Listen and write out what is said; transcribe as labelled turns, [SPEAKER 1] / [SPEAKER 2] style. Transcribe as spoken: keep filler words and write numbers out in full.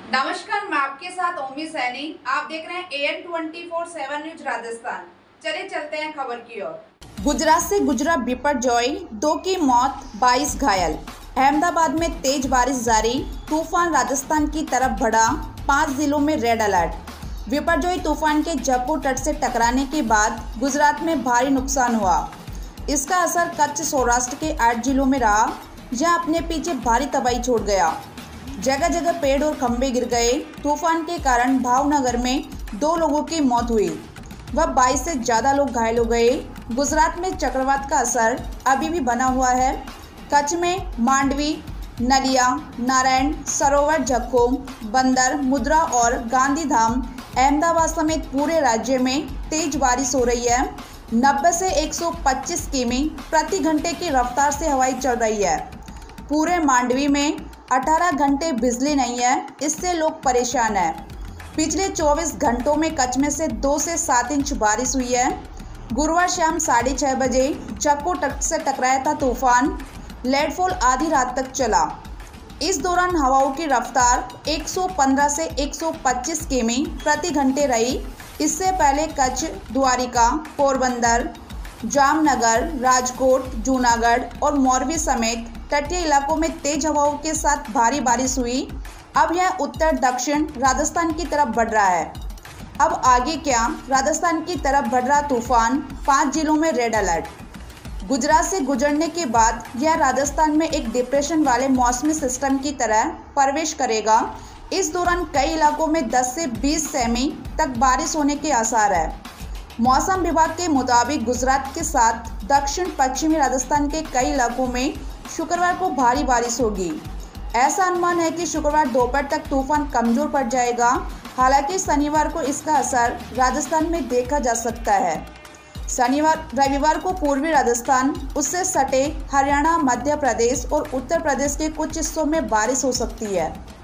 [SPEAKER 1] नमस्कार, मैं आपके साथ ओमी सैनी। आप देख रहे हैं A N twenty four seven news Rajasthan. चलिए चलते हैं खबर की ओर।
[SPEAKER 2] गुजरात से गुजरा बिपरजॉय, दो की मौत, बाईस घायल। अहमदाबाद में तेज बारिश जारी, तूफान राजस्थान की तरफ बढ़ा, पाँच जिलों में रेड अलर्ट। बिपरजॉय तूफान के जयपुर तट से टकराने के बाद गुजरात में भारी नुकसान हुआ। इसका असर कच्छ सौराष्ट्र के आठ जिलों में रहा, जहां अपने पीछे भारी तबाही छोड़ गया। जगह जगह पेड़ और खंभे गिर गए। तूफान के कारण भावनगर में दो लोगों की मौत हुई व बाईस से ज़्यादा लोग घायल हो गए। गुजरात में चक्रवात का असर अभी भी बना हुआ है। कच्छ में मांडवी, नलिया, नारायण सरोवर, जखोम, बंदर, मुद्रा और गांधीधाम, अहमदाबाद समेत पूरे राज्य में तेज बारिश हो रही है। नब्बे से एक सौ पच्चीस किमी प्रति घंटे की रफ्तार से हवाएं चल रही है। पूरे मांडवी में अठारह घंटे बिजली नहीं है, इससे लोग परेशान हैं। पिछले चौबीस घंटों में कच्छ में से दो से सात इंच बारिश हुई है। गुरुवार शाम साढ़े छः बजे जयपुर तट से टकराया था तूफान। लैंडफॉल आधी रात तक चला। इस दौरान हवाओं की रफ्तार एक सौ पंद्रह से एक सौ पच्चीस किमी प्रति घंटे रही। इससे पहले कच्छ, द्वारिका, पोरबंदर, जामनगर, राजकोट, जूनागढ़ और मोरबी समेत तटीय इलाकों में तेज हवाओं के साथ भारी बारिश हुई। अब यह उत्तर दक्षिण राजस्थान की तरफ बढ़ रहा है। अब आगे क्या? राजस्थान की तरफ बढ़ रहा तूफान, पाँच जिलों में रेड अलर्ट। गुजरात से गुजरने के बाद यह राजस्थान में एक डिप्रेशन वाले मौसमी सिस्टम की तरह प्रवेश करेगा। इस दौरान कई इलाकों में दस से बीस सेमी तक बारिश होने के आसार है। मौसम विभाग के मुताबिक गुजरात के साथ दक्षिण पश्चिमी राजस्थान के कई इलाकों में शुक्रवार को भारी बारिश होगी। ऐसा अनुमान है कि शुक्रवार दोपहर तक तूफान कमजोर पड़ जाएगा। हालांकि शनिवार को इसका असर राजस्थान में देखा जा सकता है। शनिवार रविवार को पूर्वी राजस्थान, उससे सटे हरियाणा, मध्य प्रदेश और उत्तर प्रदेश के कुछ हिस्सों में बारिश हो सकती है।